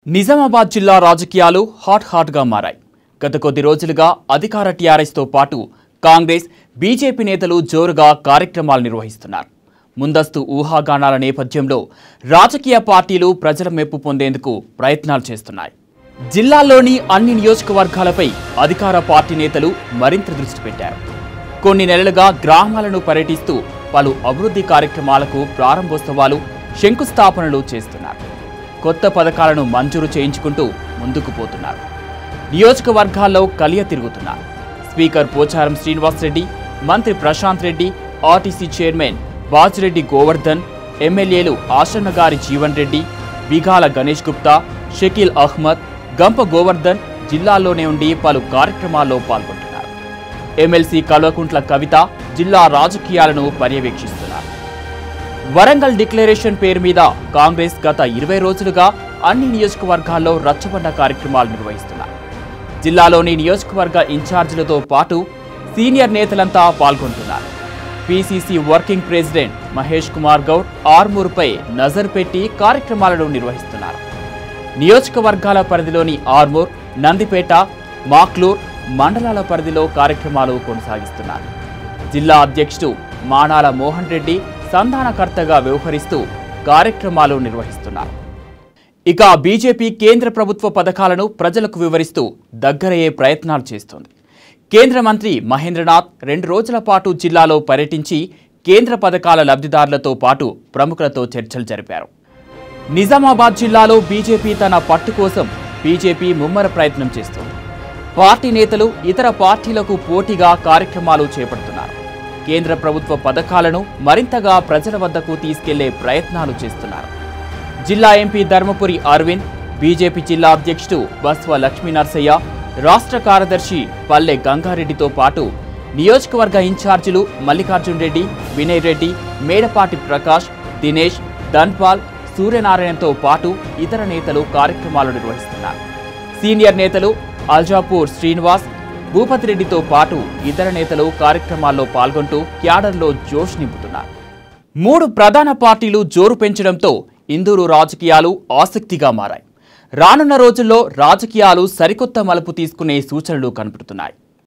నిజామాబాద్ జిల్లా రాజకీయాలు హాట్గా మారాయి. గత కొద్ది రోజులుగా అధికార టీఆర్ఎస్ తో పాటు కాంగ్రెస్, బీజేపీ నేతలు జోరుగా కార్యక్రమాలు నిర్వహిస్తున్నారు. ముందస్తు ఊహాగానాల నేపథ్యంలో రాజకీయ పార్టీలు ప్రజల మెప్పు పొందేందుకు ప్రయత్నాలు చేస్తున్నాయి. జిల్లాలోని అన్ని నియోజకవర్గాలపై అధికార పార్టీ నేతలు మరింత దృష్టి పెట్టారు. కొన్ని నెలలుగా గ్రామాలను పర్యటిస్తూ పలు అభివృద్ధి కార్యక్రమాలకు ప్రారంభోత్సవాలు, శంకుస్థాపనలు చేస్తున్నారు. కొత్త పథకాలను మంజూరు చేయించుకుంటూ ముందుకు పోతున్నారు. నియోజకవర్గాల్లో కలియ తిరుగుతున్నారు. స్పీకర్ పోచారం శ్రీనివాస్ రెడ్డి, మంత్రి ప్రశాంత్ రెడ్డి, ఆర్టీసీ చైర్మన్ బాజిరెడ్డి గోవర్ధన్, ఎమ్మెల్యేలు ఆశన్నగారి జీవన్ రెడ్డి, బిగాల గణేష్ గుప్తా, షకీల్ అహ్మద్, గంప గోవర్ధన్ జిల్లాలోనే ఉండి పలు కార్యక్రమాల్లో పాల్గొంటున్నారు. ఎమ్మెల్సీ కల్వకుంట్ల కవిత జిల్లా రాజకీయాలను పర్యవేక్షిస్తున్నారు. వరంగల్ డిక్లరేషన్ పేరు మీద కాంగ్రెస్ గత 20 రోజులుగా అన్ని నియోజకవర్గాల్లో రచ్చబండ కార్యక్రమాలు నిర్వహిస్తున్నారు. జిల్లాలోని నియోజకవర్గ ఇన్ఛార్జీలతో పాటు సీనియర్ నేతలంతా పాల్గొంటున్నారు. PCC working president Mahesh Kumar Goud ఆర్మూర్పై నజర్ పెట్టి కార్యక్రమాలను నిర్వహిస్తున్నారు. నియోజకవర్గాల పరిధిలోని ఆర్మూర్, నందిపేట, మాక్లూర్ మండలాల పరిధిలో కార్యక్రమాలు కొనసాగిస్తున్నారు. జిల్లా అధ్యక్షుడు మానాల మోహన్ రెడ్డి సంధానకర్తగా వ్యవహరిస్తూ కార్యక్రమాలు నిర్వహిస్తున్నారు. ఇక బీజేపీ కేంద్ర ప్రభుత్వ పథకాలను ప్రజలకు వివరిస్తూ దగ్గరయ్యే ప్రయత్నాలు చేస్తోంది. కేంద్ర మంత్రి మహేంద్రనాథ్ 2 రోజుల పాటు జిల్లాలో పర్యటించి కేంద్ర పథకాల లబ్ధిదారులతో పాటు ప్రముఖులతో చర్చలు జరిపారు. నిజామాబాద్ జిల్లాలో బీజేపీ తన పట్టు కోసం బీజేపీ ముమ్మర ప్రయత్నం చేస్తోంది. పార్టీ నేతలు ఇతర పార్టీలకు పోటీగా కార్యక్రమాలు చేపడుతున్నారు. కేంద్ర ప్రభుత్వ పథకాలను మరింతగా ప్రజల వద్దకు తీసుకెళ్లే ప్రయత్నాలు చేస్తున్నారు. జిల్లా ఎంపీ ధర్మపురి అరవింద్, బీజేపీ జిల్లా అధ్యక్షుడు బస్వ లక్ష్మీనరసయ్య, రాష్ట్ర కార్యదర్శి పల్లె గంగారెడ్డితో పాటు నియోజకవర్గ ఇన్ఛార్జీలు మల్లికార్జున్ రెడ్డి, వినయ్ రెడ్డి, మేడపాటి ప్రకాష్, దినేష్, ధన్పాల్, సూర్యనారాయణతో పాటు ఇతర నేతలు కార్యక్రమాలు నిర్వహిస్తున్నారు. సీనియర్ నేతలు అల్జాపూర్ శ్రీనివాస్, భూపతి రెడ్డితో పాటు ఇతర నేతలు కార్యక్రమాల్లో పాల్గొంటూ క్యాడర్లో జోష్ నింపుతున్నారు. 3 ప్రధాన పార్టీలు జోరు పెంచడంతో ఇందూరు రాజకీయాలు ఆసక్తిగా మారాయి. రానున్న రోజుల్లో రాజకీయాలు సరికొత్త మలుపు తీసుకునే సూచనలు కనపడుతున్నాయి.